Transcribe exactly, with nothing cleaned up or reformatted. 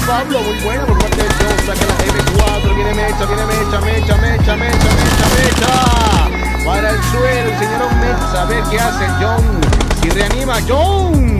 Pablo, muy buena por parte de John. Saca la eme cuatro, viene Mecha, viene Mecha, Mecha, Mecha, Mecha, Mecha, Mecha. Para el suelo, el señor Mecha. A ver qué hace John. Si reanima John.